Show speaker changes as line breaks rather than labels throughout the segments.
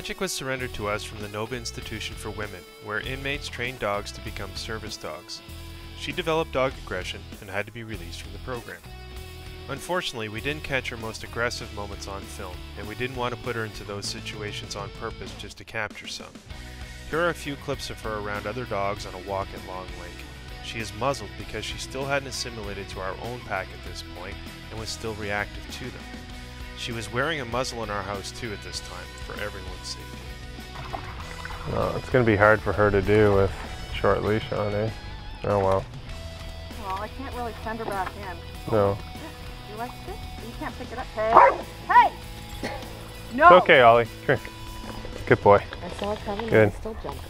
Magic was surrendered to us from the Nova Institution for Women, where inmates trained dogs to become service dogs. She developed dog aggression and had to be released from the program. Unfortunately, we didn't catch her most aggressive moments on film, and we didn't want to put her into those situations on purpose just to capture some. Here are a few clips of her around other dogs on a walk at Long Lake. She is muzzled because she still hadn't assimilated to our own pack at this point and was still reactive to them. She was wearing a muzzle in our house too at this time, for everyone's safety.
Oh, it's going to be hard for her to do with short leash on, eh? Oh well.
Well, I can't really send her back in.
No.
You like this? You can't pick it up. Hey! Hey! No!
It's okay, Ollie. Drink. Good boy.
I saw it coming
Good.
and I still jumped.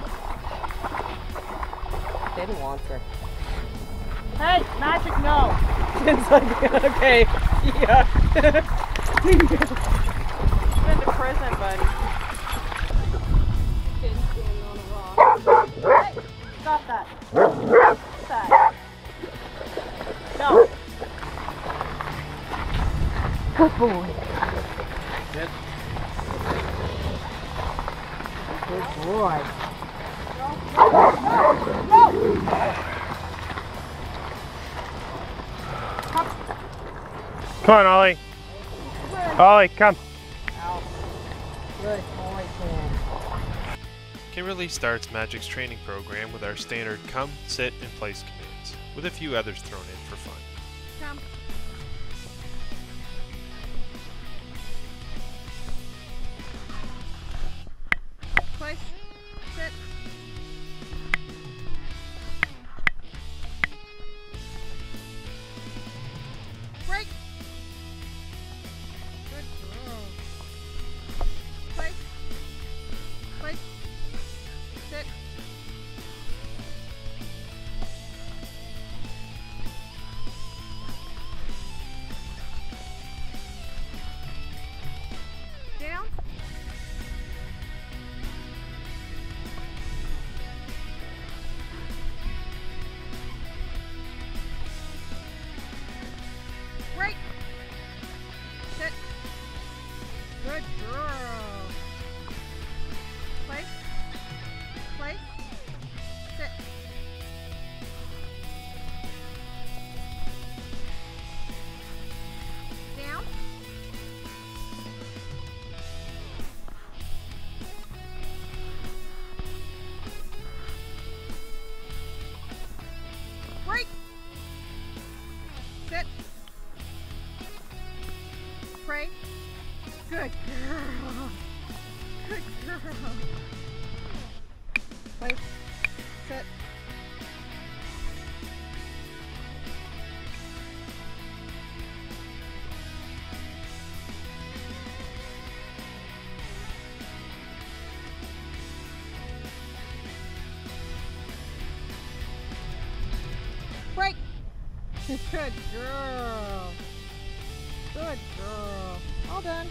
Didn't want her. Hey! Magic, no! It's like, okay. Yeah. Been to prison, buddy. Been standing on a rock. Hey! Stop that. Stop that. No. Good boy.
Good.
Good boy.
Come on, Ollie. Ollie, come.
Out. Good boy, Tim.
Kimberly starts Magic's training program with our standard come, sit, and place commands, with a few others thrown in for fun.
Come. Place. Sit. Break. Good girl. Place. Place. Sit. Down. Break. Sit. Good girl. Place. Place. Sit. Down. Break. Sit. Pray. Good girl. Good girl. Place. Sit. Break. Good girl. Good girl. All done.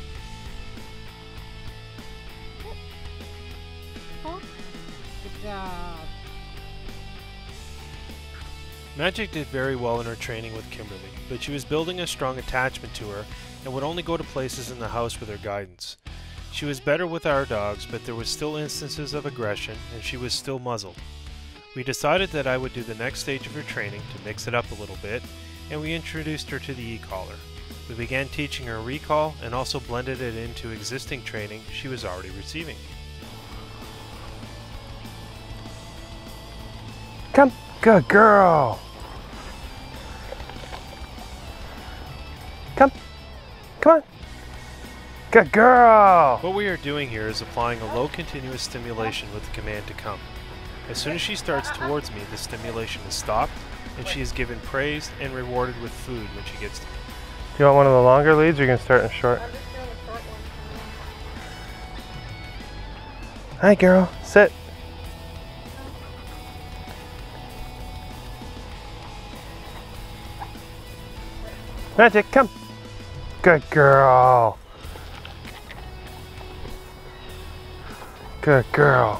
Huh? Good job.
Magic did very well in her training with Kimberly, but she was building a strong attachment to her and would only go to places in the house with her guidance. She was better with our dogs, but there was still instances of aggression and she was still muzzled. We decided that I would do the next stage of her training to mix it up a little bit, and we introduced her to the e-collar. We began teaching her recall and also blended it into existing training she was already receiving.
Come. Good girl. Come. Come on. Good girl.
What we are doing here is applying a low continuous stimulation with the command to come. As soon as she starts towards me, the stimulation is stopped, and she is given praise and rewarded with food when she gets to me.
Do you want one of the longer leads or you can start in short?
I'm just doing the short one.
Hi girl, sit. Magic, come. Good girl. Good girl.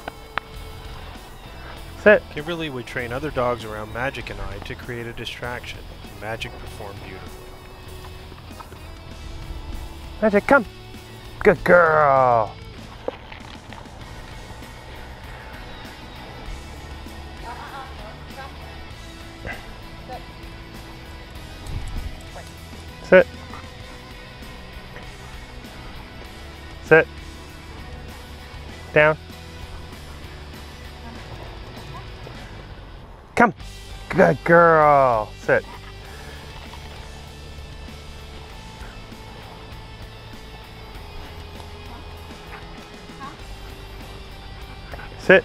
Sit.
Kimberly would train other dogs around Magic and I to create a distraction. Magic performed beautifully.
Magic, come. Good girl. Sit. Down. Come. Good girl. Sit. Sit.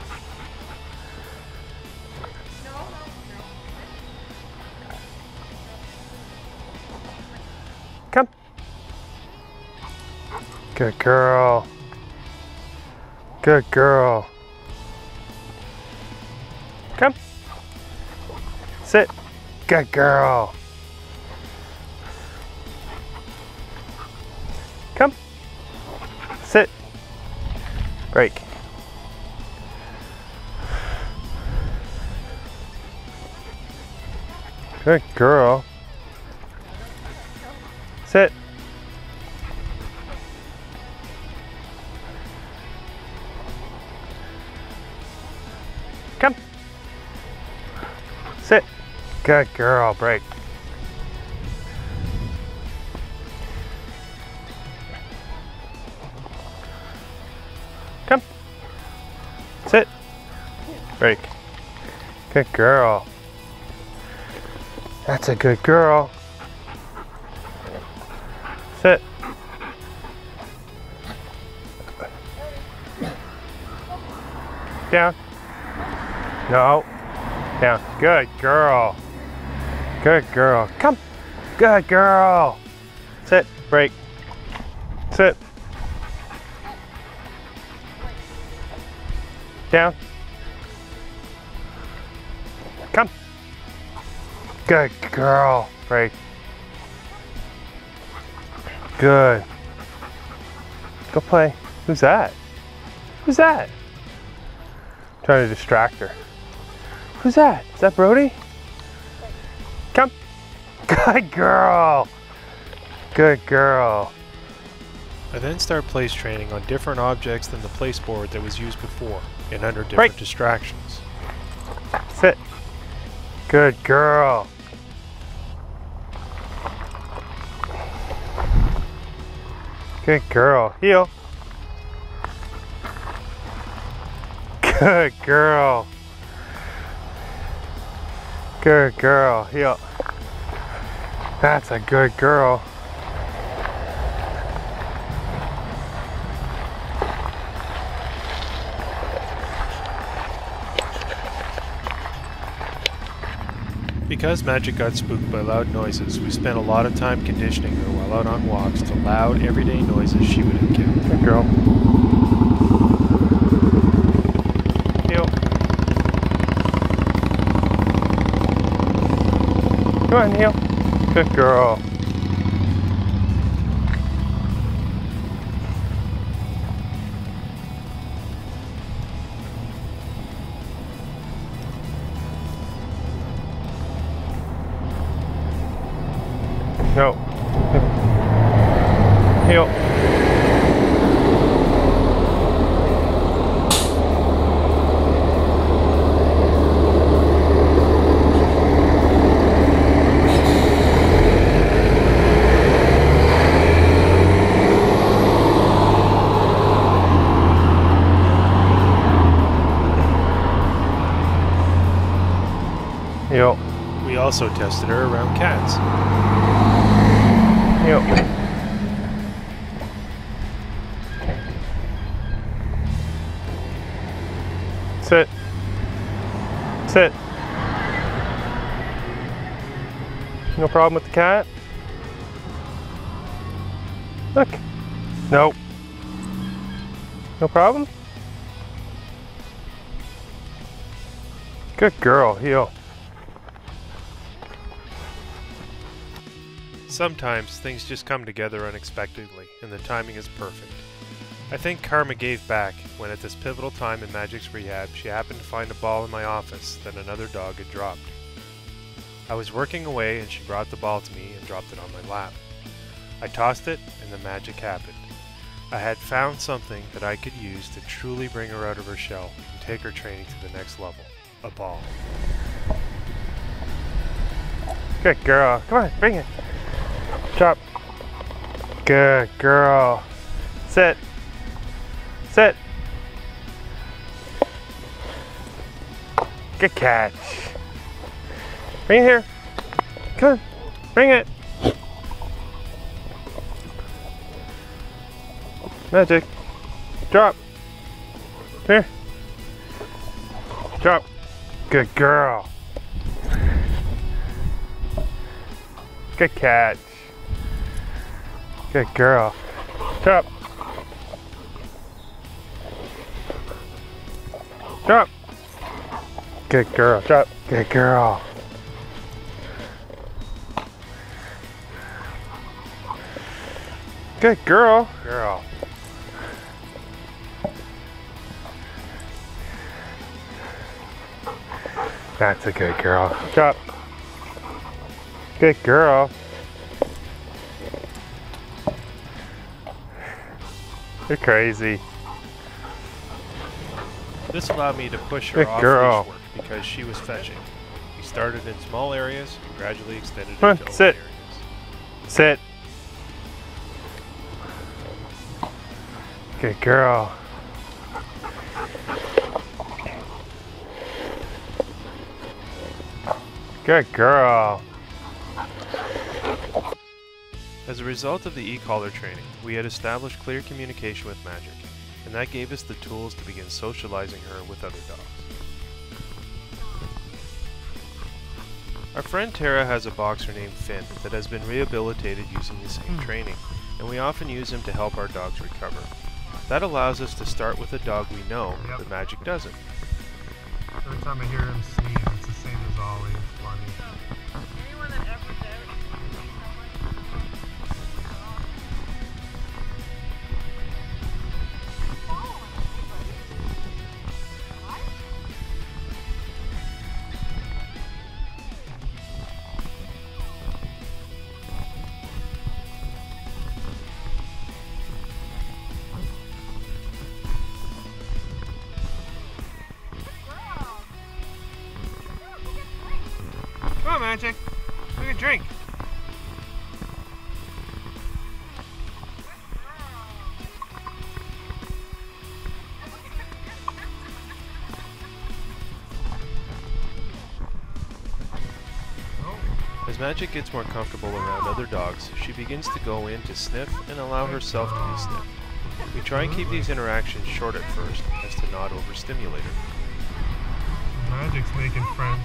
Come. Good girl. Good girl. Come. Sit. Good girl. Come. Sit. Break. Good girl. Sit. Come. Sit. Good girl. Break. Come. Sit. Break. Good girl. That's a good girl. Sit. Down. No. Down. Good girl. Good girl. Come. Good girl. Sit. Break. Sit. Down. Come. Good girl. Break. Good. Go play. Who's that? Who's that? I'm trying to distract her. Who's that? Is that Brody? Come. Good girl. Good girl.
I then start place training on different objects than the place board that was used before and under different distractions.
Sit. Good girl. Good girl. Heel. Good girl. Good girl. Heel. That's a good girl.
Because Magic got spooked by loud noises, we spent a lot of time conditioning her while out on walks to loud, everyday noises she would encounter.
Good girl. Heel. Come on, heel. Good girl. No. Heel. Heel.
We also tested her around cats.
Heel. Sit. Sit. No problem with the cat? Look. No. No problem? Good girl. Heel.
Sometimes things just come together unexpectedly, and the timing is perfect. I think karma gave back when at this pivotal time in Magic's rehab, she happened to find a ball in my office that another dog had dropped. I was working away and she brought the ball to me and dropped it on my lap. I tossed it and the magic happened. I had found something that I could use to truly bring her out of her shell and take her training to the next level. A ball.
Good girl. Come on, bring it. Chop. Good girl. Sit. Sit. Good catch. Bring it here. Come on. Bring it. Magic. Drop. Here. Drop. Good girl. Good catch. Good girl. Drop. Drop. Good girl. Drop. Good girl. Good girl. Girl. That's a good girl. Drop. Good girl. You're crazy.
This allowed me to push her
Good
off
girl.
leash work because she was fetching. We started in small areas and gradually extended
Come on,
into open
sit.
areas.
Sit. Good girl. Good girl.
As a result of the e-collar training, we had established clear communication with Magic, and that gave us the tools to begin socializing her with other dogs. Our friend Tara has a boxer named Finn that has been rehabilitated using the same training, and we often use him to help our dogs recover. That allows us to start with a dog we know that Magic doesn't.
Every time I hear him sneeze, it's the same as always. Funny.
Anyone that ever does.
Come on, Magic. Look at drink.
As Magic gets more comfortable around other dogs, she begins to go in to sniff and allow herself to be sniffed. We try and keep these interactions short at first, as to not overstimulate her.
Magic's making friends.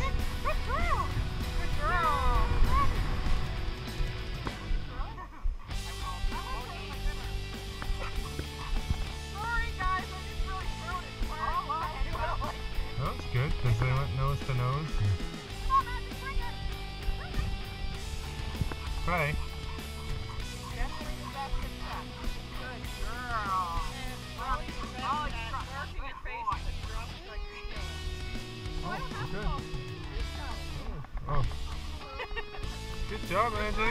That's good, because they went nose to nose. Try. Oh. Good job, Magic.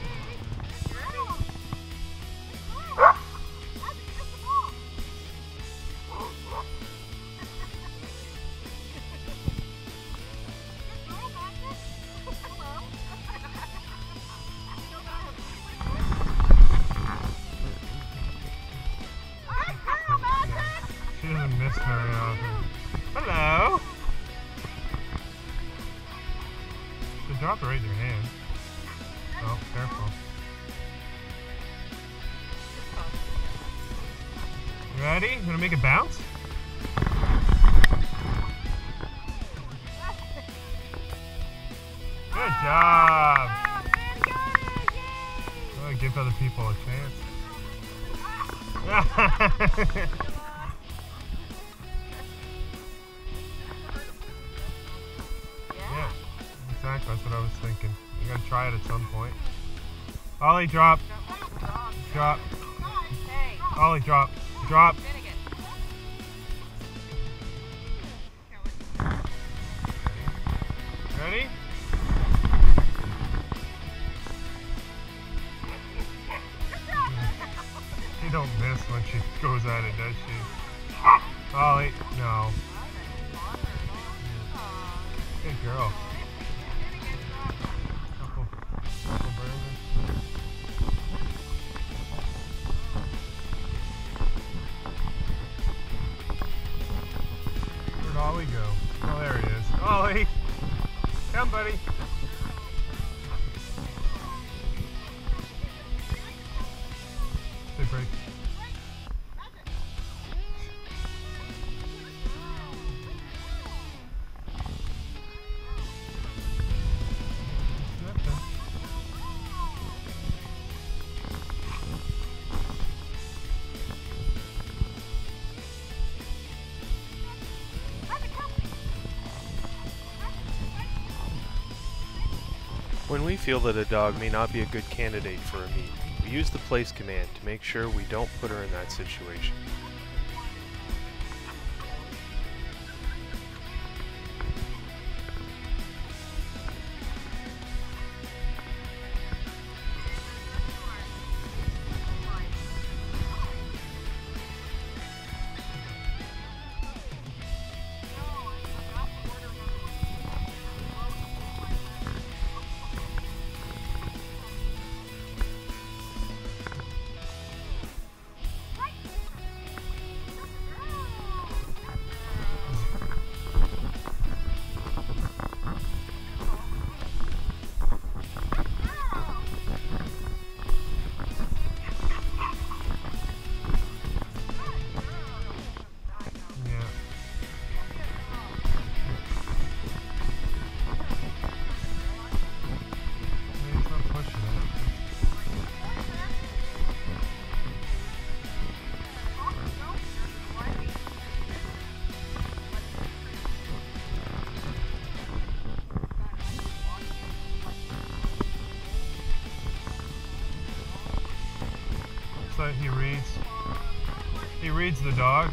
She doesn't miss very often. Hello! You drop it right in your hand. Oh, careful. You ready? You gonna make it bounce? Good job! Oh, give other people a chance. Yeah, exactly. That's what I was thinking. You gotta try it at some point. Ollie, drop. Drop. Ollie, drop. Drop. Ready? She don't miss when she goes at it, does she? Ollie, no. Good girl. Couple burgers. break.
When we feel that a dog may not be a good candidate for a meet, we use the place command to make sure we don't put her in that situation. So he reads the dog.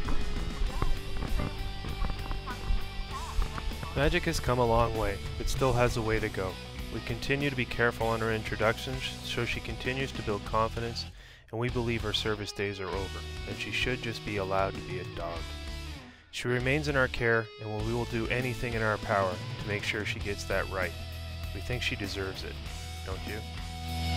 Magic has come a long way, but still has a way to go. We continue to be careful on her introductions, so she continues to build confidence, and we believe her service days are over, and she should just be allowed to be a dog. She remains in our care, and we will do anything in our power to make sure she gets that right. We think she deserves it, don't you?